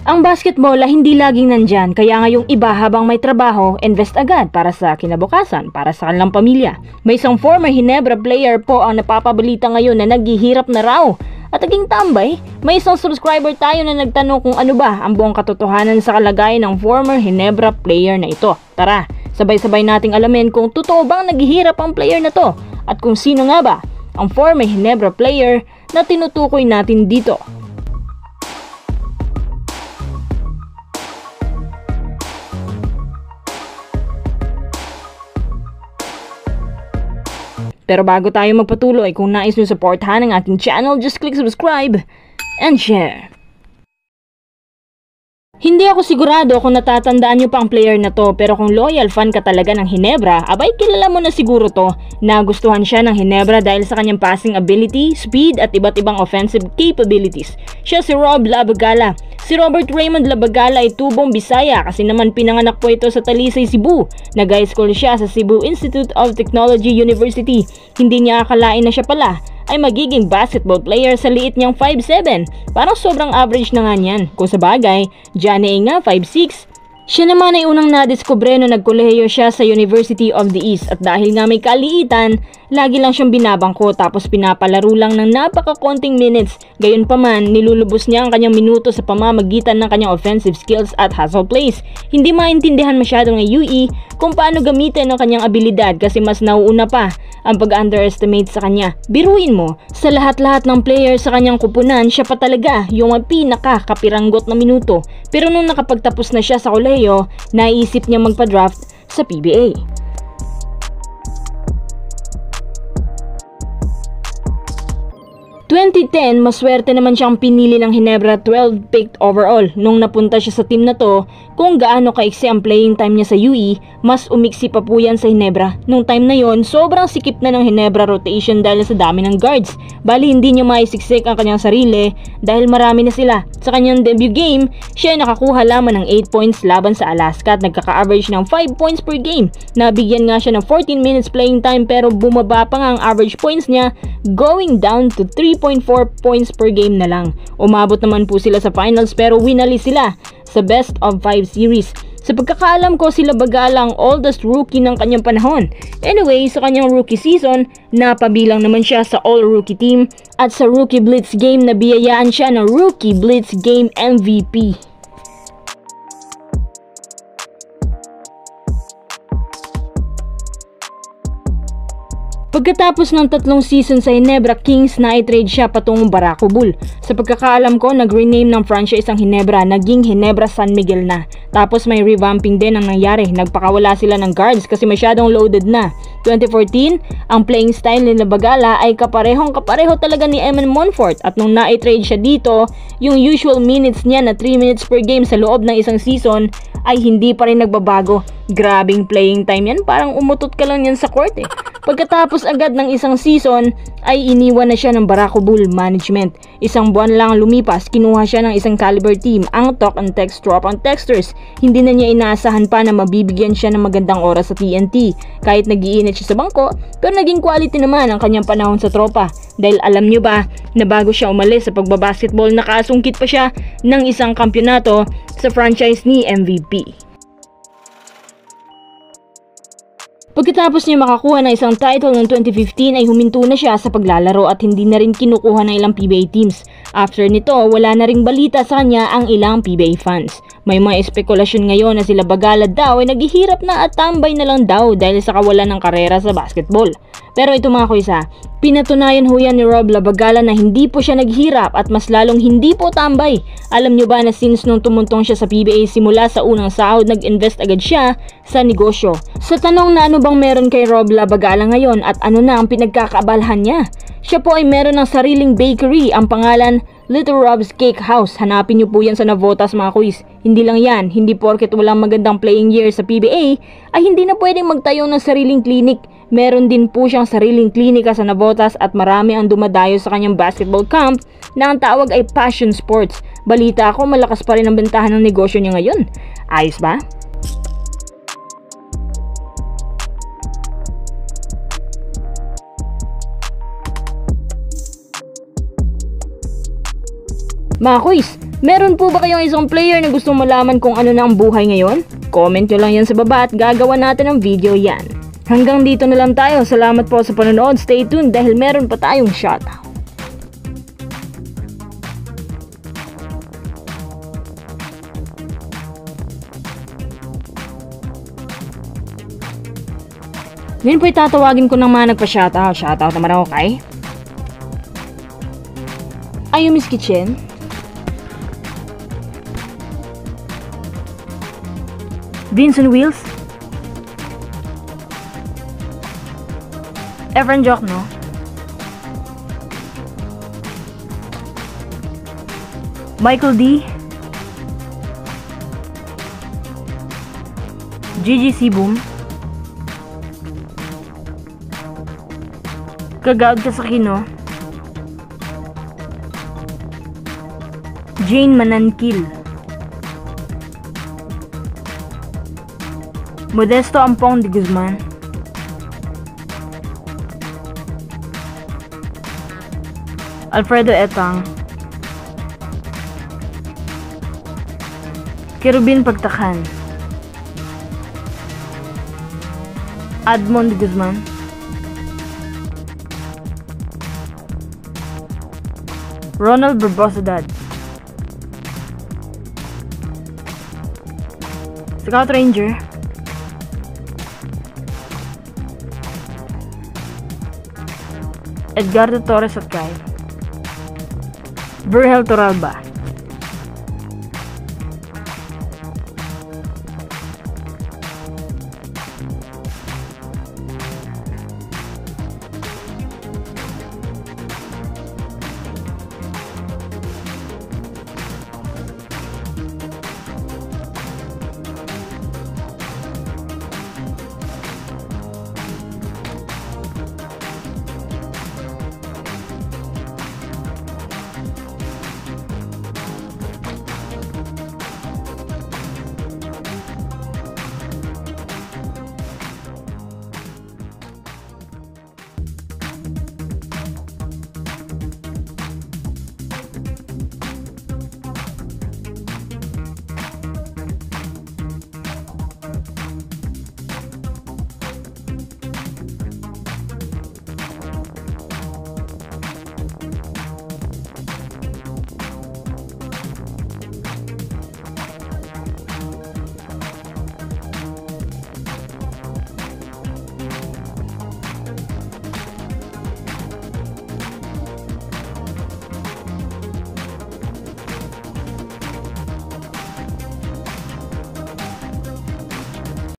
Ang basketball ay hindi laging nandyan, kaya ngayong iba habang may trabaho, invest agad para sa kinabukasan, para sa kanilang pamilya. May isang former Ginebra player po ang napapabalita ngayon na naghihirap na raw at naging tambay. May isang subscriber tayo na nagtanong kung ano ba ang buong katotohanan sa kalagayan ng former Ginebra player na ito. Tara, sabay-sabay nating alamin kung totoo bang naghihirap ang player na to at kung sino nga ba ang former Ginebra player na tinutukoy natin dito. Pero bago tayo magpatuloy, kung nais nyo supportahan ang ating channel, just click subscribe and share. Hindi ako sigurado kung natatandaan nyo pa ang player na to, pero kung loyal fan ka talaga ng Ginebra, abay kilala mo na siguro to. Nagustuhan siya ng Ginebra dahil sa kanyang passing ability, speed at iba't ibang offensive capabilities. Siya si Rob Labagala. Si Robert Raymond Labagala ay tubong Bisaya kasi naman pinanganak po ito sa Talisay, Cebu. Nag-high school siya sa Cebu Institute of Technology University. Hindi niya akalain na siya pala ay magiging basketball player sa liit niyang 5'7". Parang sobrang average na nga niyan. Kung sa bagay, Johnny nga 5'6". Siya naman ay unang nadiskubre na nagkolehiyo siya sa University of the East at dahil nga may kaliitan, lagi lang siyang binabangko tapos pinapalaro lang ng napakakonting minutes. Gayunpaman, nilulubos niya ang kanyang minuto sa pamamagitan ng kanyang offensive skills at hustle plays. Hindi maintindihan masyado ng UE kung paano gamitin ang kanyang abilidad kasi mas nauuna pa ang pag-underestimate sa kanya. Biruin mo, sa lahat-lahat ng player sa kanyang kupunan, siya pa talaga yung pinaka-kapiranggot na minuto. Pero nung nakapagtapos na siya sa kolehiyo, naisip niya magpa-draft sa PBA. 2010, maswerte naman siyang pinili ng Ginebra 12 picked overall. Nung napunta siya sa team na to, kung gaano kaiksi ang playing time niya sa UE, mas umiksi pa po yan sa Ginebra. Nung time na yon, sobrang sikip na ng Ginebra rotation dahil sa dami ng guards. Bali hindi niya maisiksik ang kanyang sarili dahil marami na sila. Sa kanyang debut game, siya ay nakakuha lamang ng 8 points laban sa Alaska at nagkaka-average ng 5 points per game. Nabigyan nga siya ng 14 minutes playing time pero bumaba pa nga ang average points niya, going down to 3.4 points per game na lang. Umabot naman po sila sa finals pero winali sila sa best of 5 series. Sa pagkakaalam ko, sila Bagala ang oldest rookie ng kanyang panahon. Anyway, sa kanyang rookie season, napabilang naman siya sa all-rookie team at sa Rookie Blitz game na biyayaan siya ng Rookie Blitz Game MVP. Pagkatapos ng 3 season sa Ginebra Kings, na-trade siya patungong Barako Bull. Sa pagkakaalam ko, nag-rename ng franchise ang Ginebra, naging Ginebra San Miguel na. Tapos may revamping din ang nangyari, nagpakawala sila ng guards kasi masyadong loaded na. 2014, ang playing style ni Bagala ay kapareho talaga ni Eman Monfort at nung na-trade siya dito, yung usual minutes niya na 3 minutes per game sa loob ng isang season ay hindi pa rin nagbabago. Grabing playing time yan, parang umutot ka lang yan sa court eh. Pagkatapos agad ng isang season ay iniwan na siya ng Barako Bull management. Isang buwan lang lumipas, kinuha siya ng isang caliber team, ang Talk and Text Tropang Texters. Hindi na niya inaasahan pa na mabibigyan siya ng magandang oras sa TNT. Kahit nag-iinit siya sa bangko, pero naging quality naman ang kanyang panahon sa tropa. Dahil alam niyo ba na bago siya umalis sa pagbabasketball, nakasungkit pa siya ng isang kampyonato sa franchise ni MVP. Pagkatapos niya makakuha ng isang title noong 2015 ay huminto na siya sa paglalaro at hindi na rin kinukuha ng ilang PBA teams. After nito, wala na ring balita sa kanya ang ilang PBA fans. May mga espekulasyon ngayon na sila Bagala daw ay naghihirap na at tambay na lang daw dahil sa kawalan ng karera sa basketball. Pero ito mga kuisa, pinatunayan ho yan ni Rob Labagala na hindi po siya naghirap at mas lalong hindi po tambay. Alam nyo ba na since nung tumuntong siya sa PBA simula sa unang sahod, nag-invest agad siya sa negosyo. Sa tanong na ano bang meron kay Rob Labagala ngayon at ano na ang pinagkakaabalahan niya, siya po ay meron ng sariling bakery, ang pangalan Little Rob's Cake House. Hanapin niyo po yan sa Navotas mga quiz. Hindi lang yan, hindi porket walang magandang playing year sa PBA ay hindi na pwedeng magtayo ng sariling clinic. Meron din po siyang sariling klinika sa Navotas at marami ang dumadayo sa kanyang basketball camp na ang tawag ay Passion Sports. Balita ako, malakas pa rin ang bentahan ng negosyo niya ngayon. Ayos ba? Mga quiz, Meron po ba kayong isang player na gustong malaman kung ano na ang buhay ngayon? Comment nyo lang yan sa baba at gagawa natin ng video yan. Hanggang dito na lang tayo. Salamat po sa panonood. Stay tuned dahil meron pa tayong shoutout. Ngayon po itatawagin ko ng mga nagpa-shoutout. Shoutout naman ako kay Ayumi's Kitchen, Vincent Wheels, Efren Jokno, Michael D, GGC Boom, Kagaod Kasakino, Jane Manankil, Modesto Ampong de Guzman, Alfredo Etang, Kerubin Pagtakan, Admond de Guzman, Ronald Barbosadad, Scout Ranger, Edgardo Torres at Kai, Virgel Toralba,